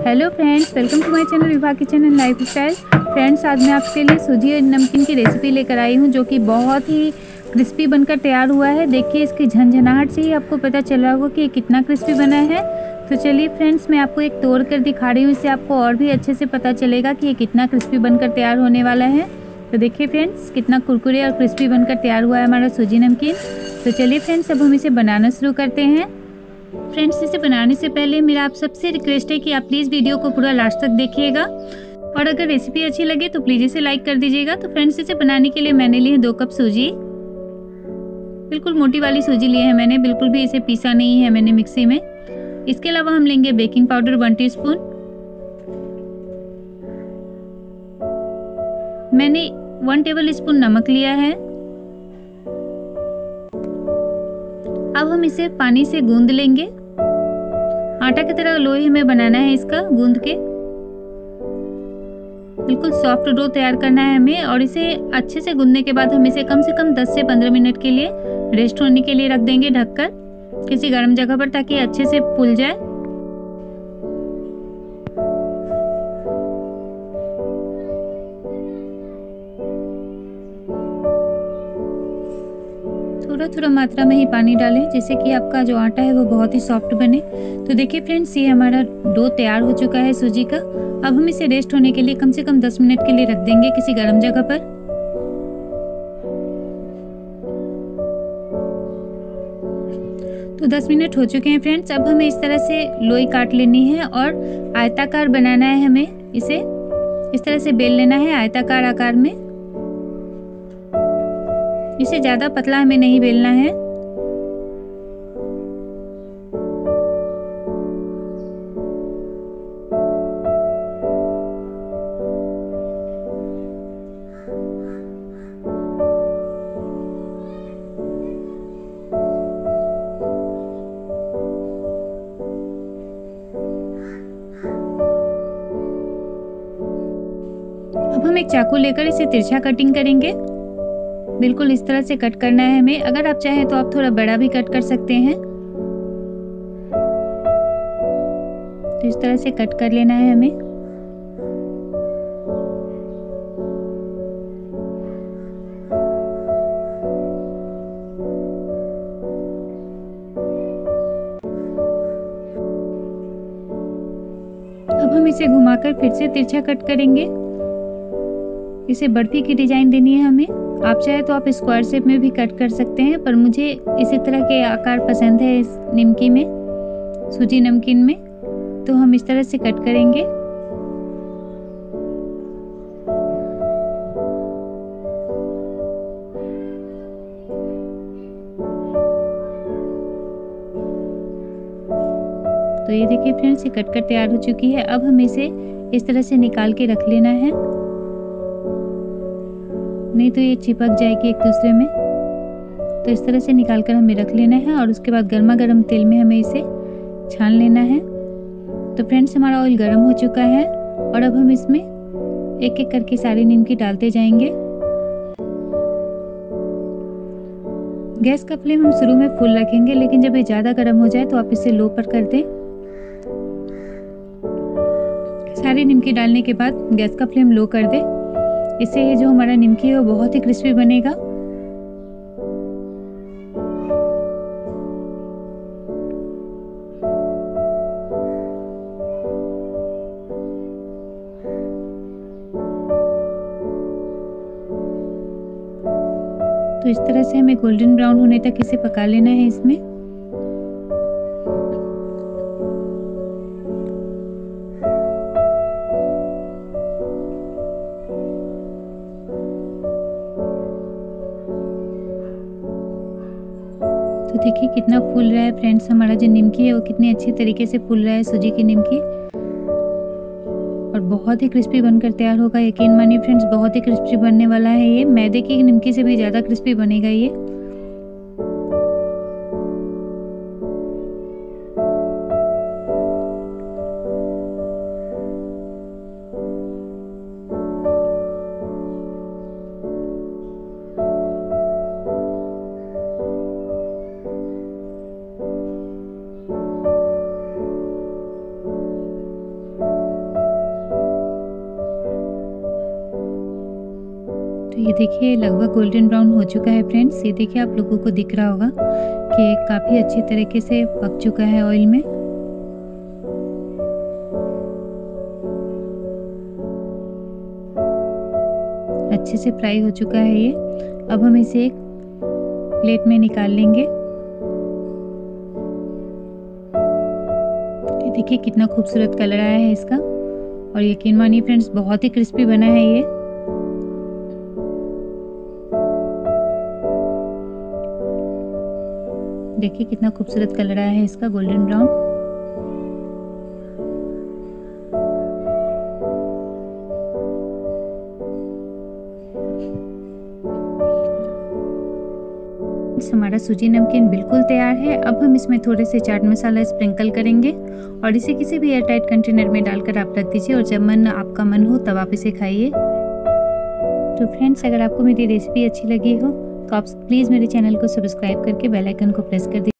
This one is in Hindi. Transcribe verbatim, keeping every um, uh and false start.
Hello friends, welcome to my channel Vibha kitchen and lifestyle. Friends, आज मैं आपके लिए सूजी और नमकीन की रेसिपी लेकर आई हूं, जो कि बहुत ही क्रिस्पी बनकर तैयार हुआ है। देखिए, इसकी झनझनाहट से ही आपको पता चल रहा होगा कि ये कितना क्रिस्पी बना है। तो चलिए फ्रेंड्स, मैं आपको एक तोड़ कर दिखा रही हूँ, इससे आपको और भी अच्छे से पता चलेगा कि ये कितना क्रिस्पी बनकर तैयार होने वाला है। तो देखिए फ्रेंड्स, कितना कुरकुरे और क्रिस्पी बनकर तैयार हुआ है हमारा सूजी नमकीन। तो चलिए फ्रेंड्स, अब हम इसे बनाना शुरू करते हैं। फ्रेंड्स, इसे बनाने से पहले मेरा आप सबसे रिक्वेस्ट है कि आप प्लीज़ वीडियो को पूरा लास्ट तक देखिएगा, और अगर रेसिपी अच्छी लगे तो प्लीज़ इसे लाइक कर दीजिएगा। तो फ्रेंड्स, इसे बनाने के लिए मैंने ली है दो कप सूजी। बिल्कुल मोटी वाली सूजी ली है मैंने, बिल्कुल भी इसे पीसा नहीं है मैंने मिक्सी में। इसके अलावा हम लेंगे baking powder one teaspoon. मैंने वन टेबल स्पून नमक लिया है। अब हम इसे पानी से गूंद लेंगे। आटा की तरह लोई हमें बनाना है इसका, गूंद के बिल्कुल सॉफ्ट डो तैयार करना है हमें। और इसे अच्छे से गूंदने के बाद हम इसे कम से कम दस से पंद्रह मिनट के लिए रेस्ट होने के लिए रख देंगे ढककर किसी गर्म जगह पर, ताकि अच्छे से फूल जाए। थोड़ा थोड़ा मात्रा में ही पानी डालें, जिससे कि आपका जो आटा है वो बहुत ही सॉफ्ट बने। तो देखिए फ्रेंड्स, ये हमारा डो तैयार हो चुका है सूजी का। अब हम इसे रेस्ट होने के लिए कम से कम दस मिनट के लिए रख देंगे किसी गर्म जगह पर। तो दस मिनट हो चुके हैं फ्रेंड्स। अब हमें इस तरह से लोई काट लेनी है और आयताकार बनाना है हमें। इसे इस तरह से बेल लेना है आयताकार आकार में। इसे ज्यादा पतला हमें नहीं बेलना है। अब हम एक चाकू लेकर इसे तिरछा कटिंग करेंगे। बिल्कुल इस तरह से कट करना है हमें। अगर आप चाहें तो आप थोड़ा बड़ा भी कट कर सकते हैं। तो इस तरह से कट कर लेना है हमें। अब हम इसे घुमाकर फिर से तिरछा कट करेंगे। इसे बर्फी की डिजाइन देनी है हमें। आप चाहे तो आप स्क्वायर शेप में भी कट कर सकते हैं, पर मुझे इसी तरह के आकार पसंद है इस निमकी में, सूजी नमकीन में। तो हम इस तरह से कट करेंगे। तो ये देखिए फ्रेंड्स, ये कट कर तैयार हो चुकी है। अब हमें इसे इस तरह से निकाल के रख लेना है, नहीं तो ये चिपक जाएगी एक दूसरे में। तो इस तरह से निकाल कर हमें रख लेना है, और उसके बाद गर्मा गर्म तेल में हमें इसे छान लेना है। तो फ्रेंड्स, हमारा ऑयल गर्म हो चुका है, और अब हम इसमें एक एक करके सारी निमकी डालते जाएंगे। गैस का फ्लेम हम शुरू में फुल रखेंगे, लेकिन जब ये ज़्यादा गर्म हो जाए तो आप इसे लो पर कर दें। सारी निमकी डालने के बाद गैस का फ्लेम लो कर दें। इससे ये जो हमारा निमकी है वो बहुत ही क्रिस्पी बनेगा। तो इस तरह से हमें गोल्डन ब्राउन होने तक इसे पका लेना है इसमें। तो देखिए कितना फूल रहा है फ्रेंड्स, हमारा जो निमकी है वो कितनी अच्छी तरीके से फूल रहा है, सूजी की निमकी, और बहुत ही क्रिस्पी बनकर तैयार होगा। यकीन मानिए फ्रेंड्स, बहुत ही क्रिस्पी बनने वाला है ये। मैदे की निमकी से भी ज़्यादा क्रिस्पी बनेगा ये। तो ये देखिए लगभग गोल्डन ब्राउन हो चुका है फ्रेंड्स। ये देखिए आप लोगों को दिख रहा होगा कि काफ़ी अच्छी तरीके से पक चुका है ऑयल में। अच्छे से फ्राई हो चुका है ये। अब हम इसे एक प्लेट में निकाल लेंगे। ये देखिए कितना खूबसूरत कलर आया है इसका, और यकीन मानिए फ्रेंड्स बहुत ही क्रिस्पी बना है ये। देखिए कितना खूबसूरत कलर आया है इसका, गोल्डन ब्राउन। हमारा सूजी नमकीन बिल्कुल तैयार है। अब हम इसमें थोड़े से चाट मसाला स्प्रिंकल करेंगे और इसे किसी भी एयरटाइट कंटेनर में डालकर आप रख दीजिए, और जब मन आपका मन हो तब आप इसे खाइए। तो फ्रेंड्स, अगर आपको मेरी रेसिपी अच्छी लगी हो तो आप प्लीज़ मेरे चैनल को सब्सक्राइब करके बेल आइकन को प्रेस कर दीजिए।